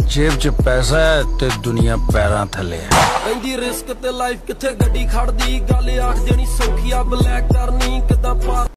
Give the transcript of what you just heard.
जेब च पैसा है ते दुनिया पैरां थले है। पैंदी रिस्क ते लाइफ किथे गड्डी खड़दी गल आख देनी सौखी आ ब्लैक करनी किदां पार